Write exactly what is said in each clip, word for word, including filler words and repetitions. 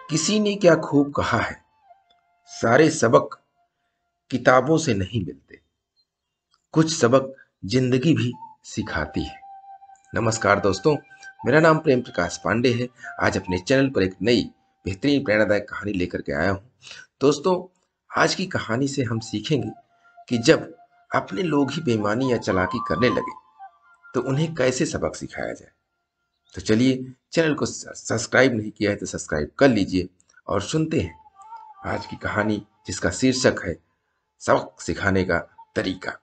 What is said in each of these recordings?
किसी ने क्या खूब कहा है, सारे सबक किताबों से नहीं मिलते, कुछ सबक जिंदगी भी सिखाती है। नमस्कार दोस्तों, मेरा नाम प्रेम प्रकाश पांडे है। आज अपने चैनल पर एक नई बेहतरीन प्रेरणादायक कहानी लेकर के आया हूँ। दोस्तों, आज की कहानी से हम सीखेंगे कि जब अपने लोग ही बेईमानी या चालाकी करने लगे तो उन्हें कैसे सबक सिखाया जाए। तो चलिए, चैनल को सब्सक्राइब नहीं किया है तो सब्सक्राइब कर लीजिए और सुनते हैं आज की कहानी, जिसका शीर्षक है सबक सिखाने का तरीका।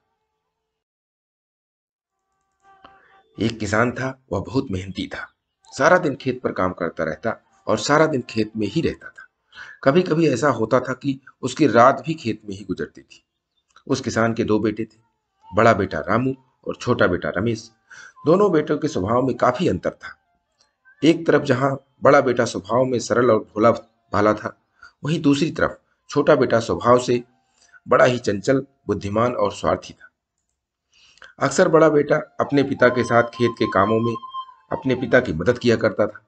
एक किसान था, वह बहुत मेहनती था। सारा दिन खेत पर काम करता रहता और सारा दिन खेत में ही रहता था। कभी कभी ऐसा होता था कि उसकी रात भी खेत में ही गुजरती थी। उस किसान के दो बेटे थे, बड़ा बेटा रामू और छोटा बेटा रमेश। दोनों बेटों के स्वभाव में काफी अंतर था। एक तरफ जहां बड़ा बेटा स्वभाव में सरल और भोला भाला था, वहीं दूसरी तरफ छोटा बेटा स्वभाव से बड़ा ही चंचल, बुद्धिमान और स्वार्थी था। अक्सर बड़ा बेटा अपने पिता के साथ खेत के कामों में अपने पिता की मदद किया करता था।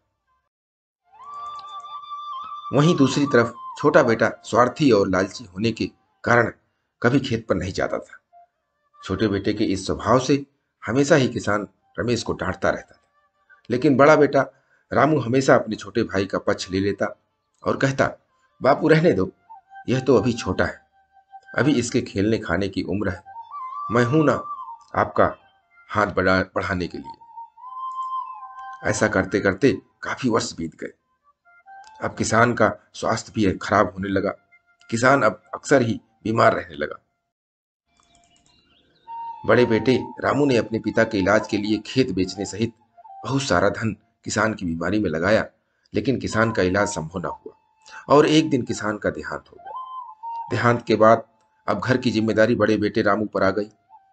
वहीं दूसरी तरफ छोटा बेटा स्वार्थी और लालची होने के कारण कभी खेत पर नहीं जाता था। छोटे बेटे के इस स्वभाव से हमेशा ही किसान रमेश को डांटता रहता था, लेकिन बड़ा बेटा रामू हमेशा अपने छोटे भाई का पक्ष ले लेता और कहता, बापू रहने दो, यह तो अभी छोटा है, अभी इसके खेलने खाने की उम्र है, मैं हूं ना आपका हाथ बढ़ा बढ़ाने के लिए। ऐसा करते करते काफी वर्ष बीत गए। अब किसान का स्वास्थ्य भी खराब होने लगा। किसान अब अक्सर ही बीमार रहने लगा। बड़े बेटे रामू ने अपने पिता के इलाज के लिए खेत बेचने सहित बहुत सारा धन किसान की बीमारी में लगाया, लेकिन किसान का इलाज संभव न हुआ और एक दिन किसान का देहांत हो गया। देहांत के बाद अब घर की जिम्मेदारी बड़े बेटे रामू पर आ गई।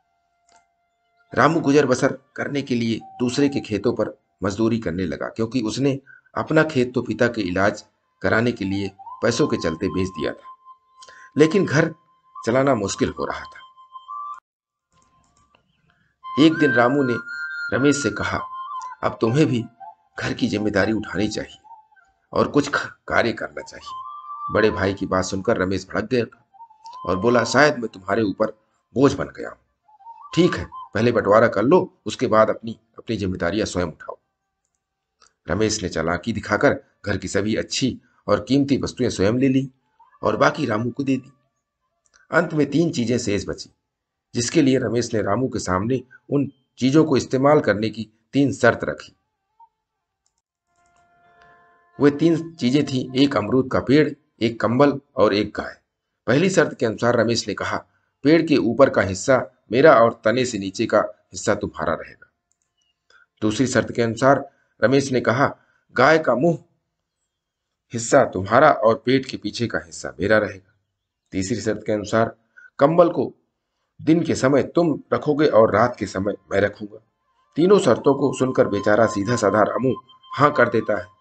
रामू गुजर बसर करने के लिए दूसरे के खेतों पर मजदूरी करने लगा, क्योंकि उसने अपना खेत तो पिता के इलाज कराने के लिए पैसों के चलते बेच दिया था, लेकिन घर चलाना मुश्किल हो रहा था। एक दिन रामू ने रमेश से कहा, अब तुम्हें भी घर की जिम्मेदारी उठानी चाहिए और कुछ कार्य करना चाहिए। बड़े भाई की बात सुनकर रमेश भड़क गया और बोला, शायद मैं तुम्हारे ऊपर बोझ बन गया हूं। ठीक है, पहले बंटवारा कर लो, उसके बाद अपनी अपनी जिम्मेदारियां स्वयं उठाओ। रमेश ने चालाकी दिखाकर घर की सभी अच्छी और कीमती वस्तुएं स्वयं ले ली और बाकी रामू को दे दी। अंत में तीन चीजें शेष बची, जिसके लिए रमेश ने रामू के सामने उन चीजों को इस्तेमाल करने की तीन शर्त रखी। वे तीन चीजें थी, एक अमरूद का पेड़, एक कंबल और एक गाय। पहली शर्त के अनुसार रमेश ने कहा, पेड़ के ऊपर का हिस्सा मेरा और तने से नीचे का हिस्सा तुम्हारा रहेगा। दूसरी शर्त के अनुसार रमेश ने कहा, गाय का मुंह हिस्सा तुम्हारा और पेट के पीछे का हिस्सा मेरा रहेगा। तीसरी शर्त के अनुसार कंबल को दिन के समय तुम रखोगे और रात के समय मैं रखूंगा। तीनों शर्तों को सुनकर बेचारा सीधा साधा रामू हाँ कर देता है।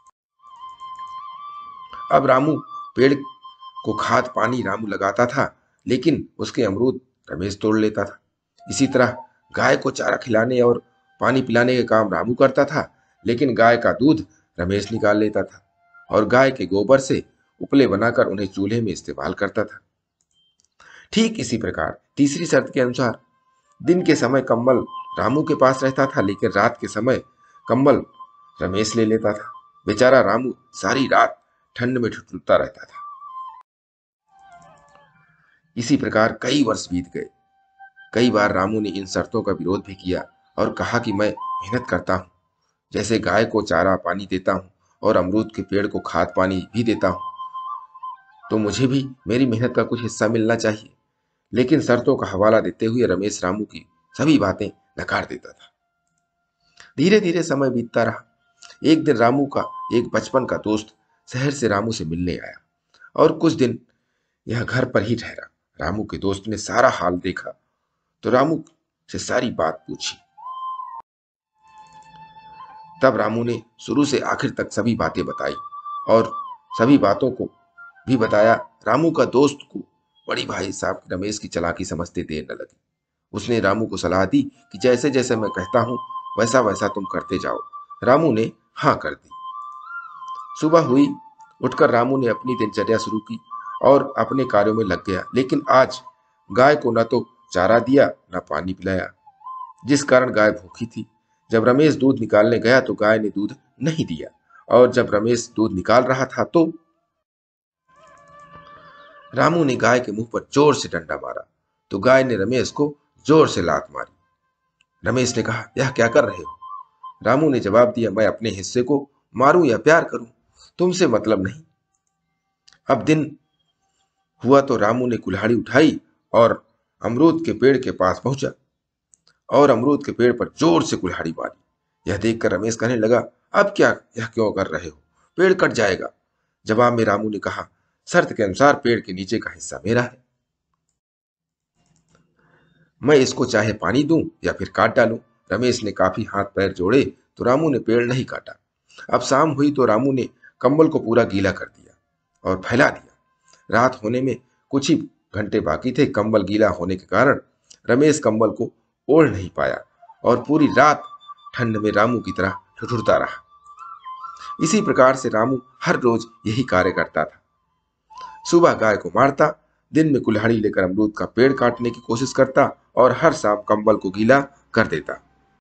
अब रामू पेड़ को खाद पानी रामू लगाता था, लेकिन उसके अमरूद रमेश तोड़ लेता था। इसी तरह गाय को चारा खिलाने और पानी पिलाने का काम रामू करता था, लेकिन गाय का दूध रमेश निकाल लेता था और गाय के गोबर से उपले बनाकर उन्हें चूल्हे में इस्तेमाल करता था। ठीक इसी प्रकार तीसरी शर्त के अनुसार दिन के समय कंबल रामू के पास रहता था, लेकिन रात के समय कंबल रमेश ले लेता था। बेचारा रामू सारी रात ठंड में ठिठुरता रहता था। इसी प्रकार कई वर्ष बीत गए। कई बार रामू ने इन शर्तों का विरोध भी किया और कहा कि मैं मेहनत करता हूँ, जैसे गाय को चारा पानी देता हूँ और अमरूद के पेड़ को खाद पानी भी देता हूँ, तो मुझे भी मेरी मेहनत का कुछ हिस्सा मिलना चाहिए। लेकिन शर्तों का हवाला देते हुए रमेश रामू की सभी बातें नकार देता था। धीरे धीरे समय बीतता रहा। एक दिन रामू का एक बचपन का दोस्त शहर से रामू से मिलने आया और कुछ दिन यह घर पर ही ठहरा। रामू के दोस्त ने सारा हाल देखा तो रामू से सारी बात पूछी। तब रामू ने शुरू से आखिर तक सभी बातें बताई और सभी बातों को भी बताया। रामू का दोस्त को बड़ी भाई साहब रमेश की चालाकी समझते देर न लगी। उसने रामू को सलाह दी कि जैसे जैसे मैं कहता हूं वैसा वैसा तुम करते जाओ। रामू ने हाँ कर दी। सुबह हुई, उठकर रामू ने अपनी दिनचर्या शुरू की और अपने कार्यों में लग गया। लेकिन आज गाय को न तो चारा दिया न पानी पिलाया, जिस कारण गाय भूखी थी। जब रमेश दूध निकालने गया तो गाय ने दूध नहीं दिया, और जब रमेश दूध निकाल रहा था तो रामू ने गाय के मुंह पर जोर से डंडा मारा, तो गाय ने रमेश को जोर से लात मारी। रमेश ने कहा, यह क्या कर रहे हो? रामू ने जवाब दिया, मैं अपने हिस्से को मारूं या प्यार करूं, तुमसे मतलब नहीं। अब दिन हुआ तो रामू ने कुल्हाड़ी उठाई और अमरूद के पेड़ के पास पहुंचा और अमरूद के पेड़ पर जोर से कुल्हाड़ी मारी। यह देखकर रमेश कहने लगा, अब क्या, यह क्यों कर रहे हो? पेड़ कट जाएगा। जवाब में रामू ने कहा, शर्त के अनुसार पेड़ के नीचे का हिस्सा मेरा है। मैं इसको चाहे पानी दूं या फिर काट डालूं। रमेश ने काफी हाथ पैर जोड़े तो रामू ने पेड़ नहीं काटा। अब शाम हुई तो रामू ने कंबल को पूरा गीला कर दिया और फैला दिया। रात होने में कुछ ही घंटे बाकी थे। कंबल गीला होने के कारण रमेश कंबल को ओढ़ नहीं पाया और पूरी रात ठंड में रामू की तरह ठिठुरता रहा। इसी प्रकार से रामू हर रोज यही कार्य करता था। सुबह गाय को मारता, दिन में कुल्हाड़ी लेकर अमरूद का पेड़ काटने की कोशिश करता और हर शाम कंबल को गीला कर देता।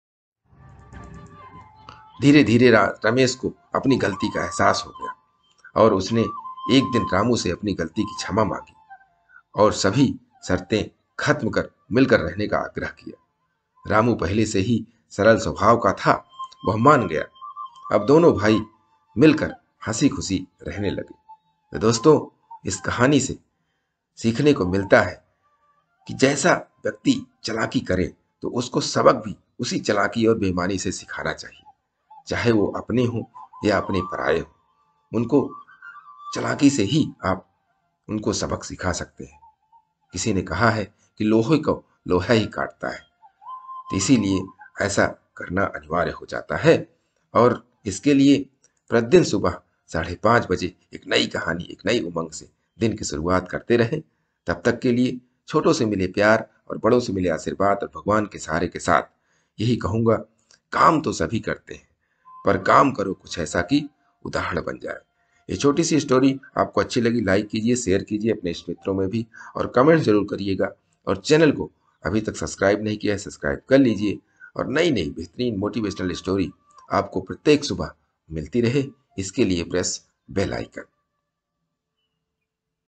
धीरे धीरे रमेश को अपनी गलती का एहसास हो गया और उसने एक दिन रामू से अपनी गलती की क्षमा मांगी और सभी शर्तें खत्म कर मिलकर रहने का आग्रह किया। रामू पहले से ही सरल स्वभाव का था, वह मान गया। अब दोनों भाई मिलकर हंसी खुशी रहने लगे। तो दोस्तों, इस कहानी से सीखने को मिलता है कि जैसा व्यक्ति चालाकी करे तो उसको सबक भी उसी चालाकी और बेईमानी से सिखाना चाहिए, चाहे वो अपने हो या अपने पराये हो। उनको चालाकी से ही आप उनको सबक सिखा सकते हैं। किसी ने कहा है कि लोहे को लोहा ही काटता है, तो इसीलिए ऐसा करना अनिवार्य हो जाता है। और इसके लिए प्रतिदिन सुबह साढ़े पाँच बजे एक नई कहानी, एक नई उमंग से दिन की शुरुआत करते रहें। तब तक के लिए छोटों से मिले प्यार और बड़ों से मिले आशीर्वाद और भगवान के सहारे के साथ यही कहूँगा, काम तो सभी करते हैं, पर काम करो कुछ ऐसा कि उदाहरण बन जाए। ये छोटी सी स्टोरी आपको अच्छी लगी, लाइक कीजिए, शेयर कीजिए अपने इष्ट मित्रों में भी, और कमेंट जरूर करिएगा। और चैनल को अभी तक सब्सक्राइब नहीं किया है, सब्सक्राइब कर लीजिए। और नई नई बेहतरीन मोटिवेशनल स्टोरी आपको प्रत्येक सुबह मिलती रहे, इसके लिए प्रेस बेल आइकन।